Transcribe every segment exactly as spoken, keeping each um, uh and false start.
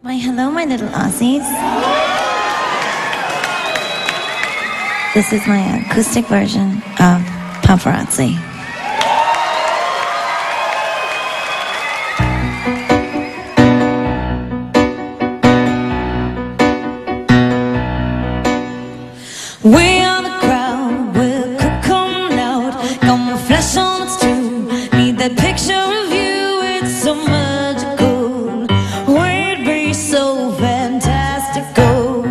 Why, hello, my little Aussies. This is my acoustic version of Paparazzi. We are the crowd, we're come loud, got more flesh on it's true. Need that picture of you, it's so magical. We'd be so fantastical.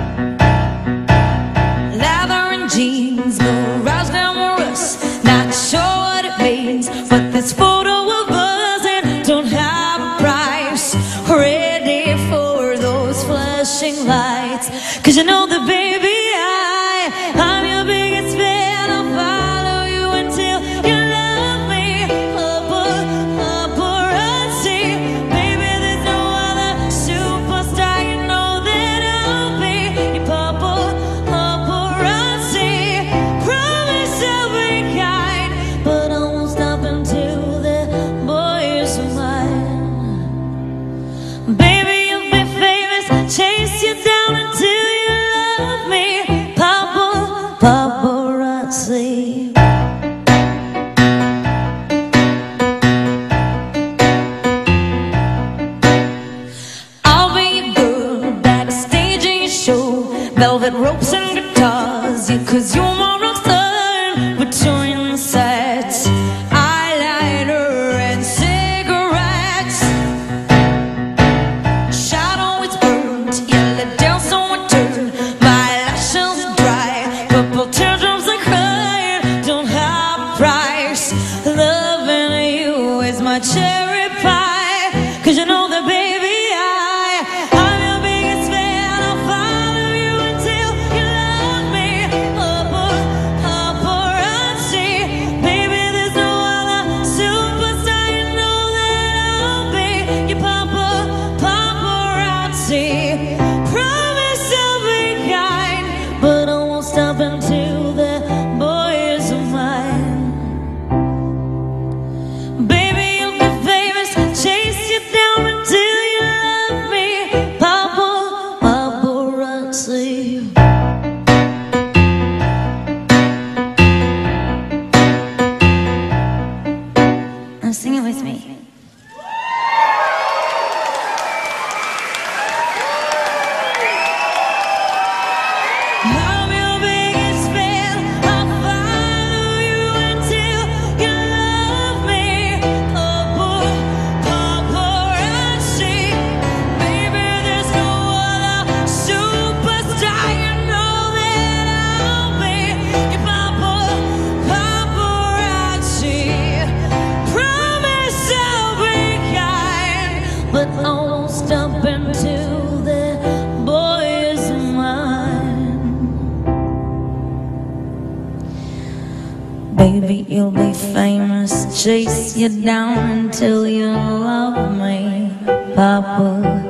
Leather and jeans, go rouse glamorous. Not sure what it means, but this photo of us and don't have a price. Ready for those flashing lights, 'cause you know the baby I'm your biggest fan, I'll follow you until you love me. Paparazzi, baby, there's no other superstar. You know that I'll be your papa, paparazzi. Promise I'll be kind, but I won't stop until the boy is mine. Baby, you'll be famous, chase you down until you love me. Paparazzi. I'll be your girl backstage in your show, velvet ropes and guitars, yeah, 'cause you're my rockstar between the sets, eyeliner and cigarettes. Shadow is burnt, yeah, let down someone turn, my lashes dry, purple teardrops are crying, don't have a price. Loving you is my cherry pie, 'cause you know that baby I, I'm your biggest fan, I'll follow you until you love me. Paparazzi, baby, there's no other superstar. You know that I'll be your papa, paparazzi. Promise I'll be kind, but I won't stop until the boy is mine. Baby, you'll be famous, chase you down until you love me. Papa, paparazzi. Now sing it with me. I'm your biggest fan, I'll follow you until you love me. Papa, paparazzi, baby, there's no other superstar. You know that I'll be your papa, paparazzi. Promise I'll be kind, but I won't stop until the boy is mine. Baby, you'll be famous, chase you down until you love me, Papa.